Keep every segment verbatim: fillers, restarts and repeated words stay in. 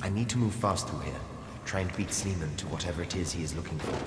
I need to move fast through here. Try and beat Sleeman to whatever it is he is looking for.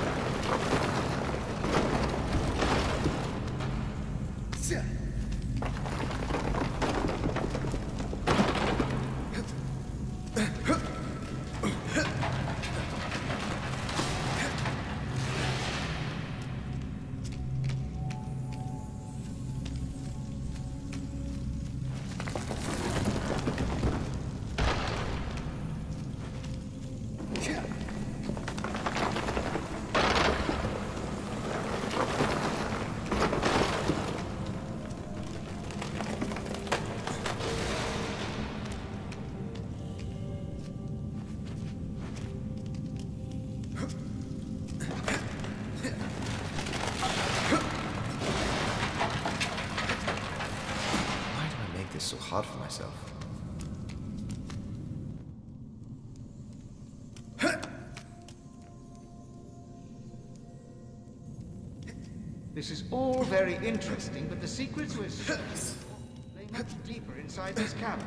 So hard for myself. This is all very interesting, but the secrets we're searching lay much deeper inside this cavern.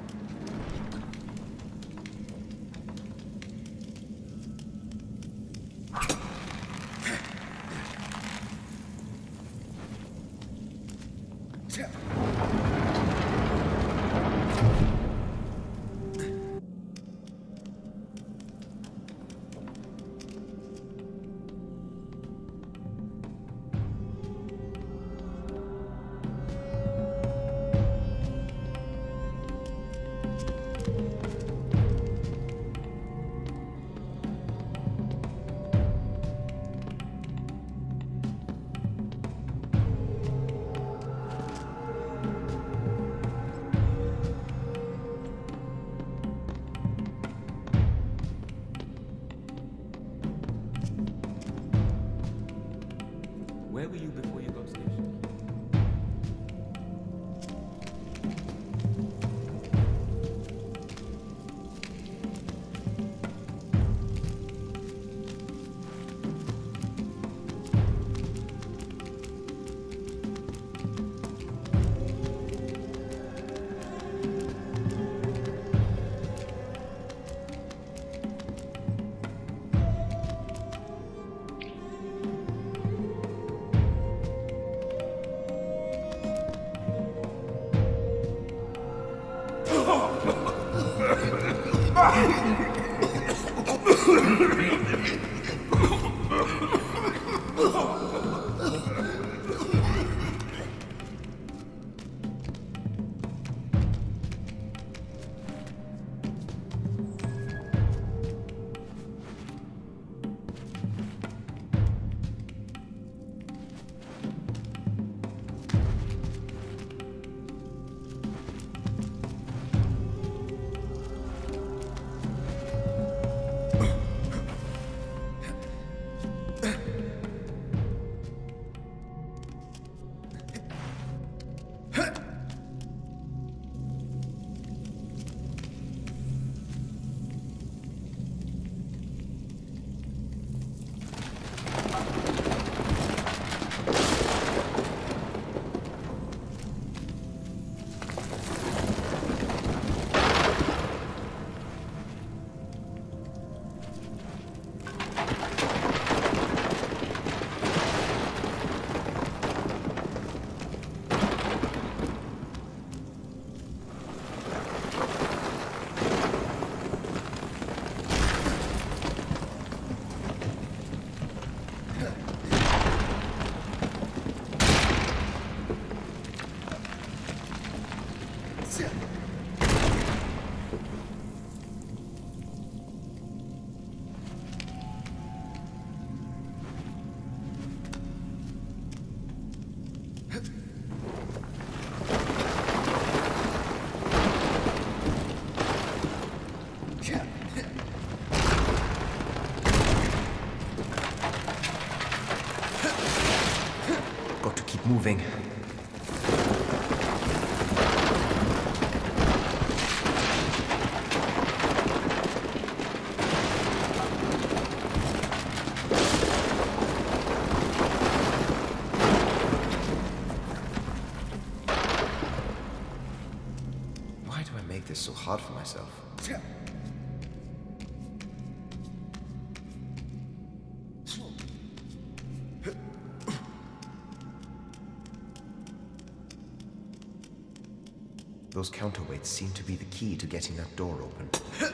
Where were you before you got stationed? Moving. Why do I make this so hard for myself? Those counterweights seem to be the key to getting that door open.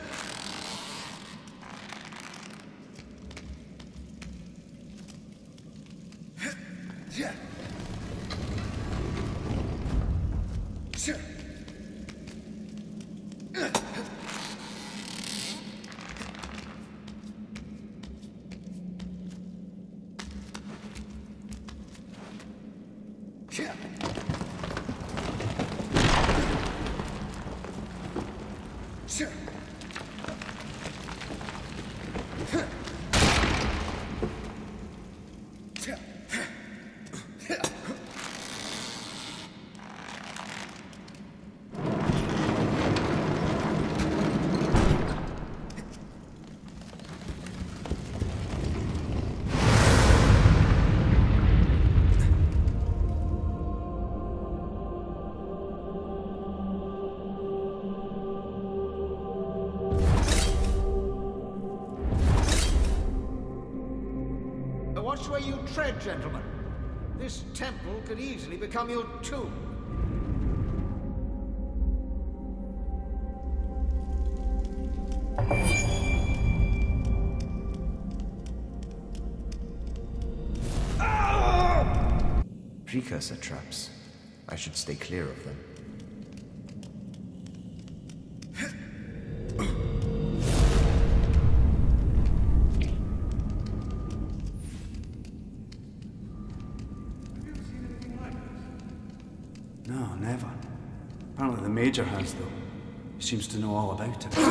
Watch where you tread, gentlemen. This temple could easily become your tomb. Precursor traps. I should stay clear of them. No, never. Apparently the Major has, though. He seems to know all about it.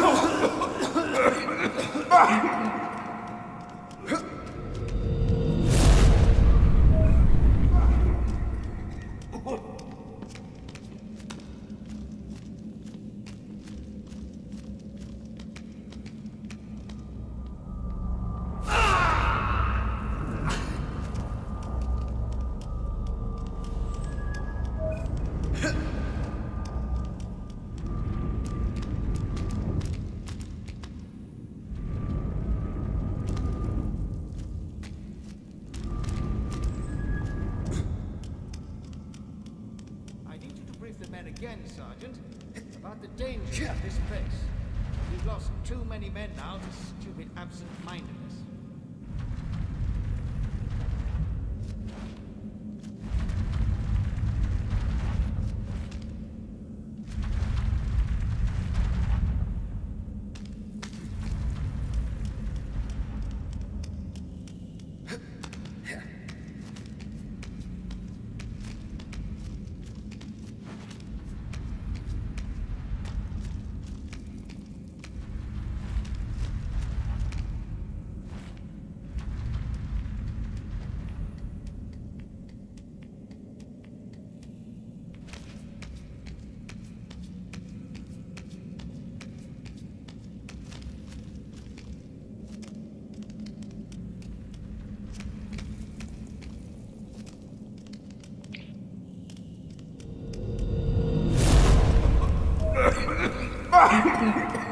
Again, Sergeant, about the danger of this place. We've lost too many men now to stupid absent-mindedness. Ah!